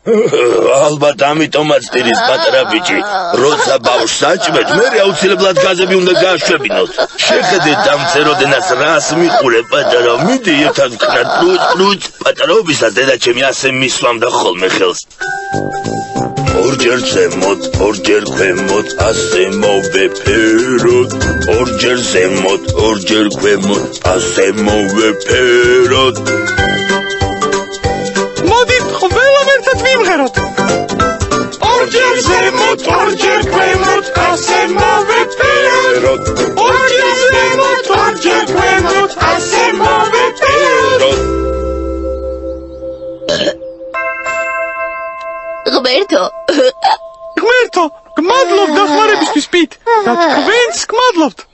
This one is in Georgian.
ალბათ ამიტომაც ტირის პატარა ბიჭი როცა ბავშვს საჭმეთ მე აუცილებლად გაზები უნდა გააშვებინოთ შეხედეთ დამწეროდენას რას მიყურე პატარა მიდი ერთად ვქნათ პრუც პატარობისას დედაჩემი ასე მისვამდა ხოლმე ხელს ორჯერ ზემოთ ორჯერ ქვემოთ ასე მოვეფეროთ ორჯერ ზემოთ ორჯერ ქვემოთ ასე მოვეფეროთ მოდით ყველა ერთად ვიმღეროთ ორჯერ ზემოთ ორჯერ ქვემოთ ასე მოვეფეროთ ორჯერ ზემოთ ორჯერ ქვემოთ ასე მოვეფეროთ ღმერთო, გმადლობ დახმარებისთვის პით და თქვენც გმადლობთ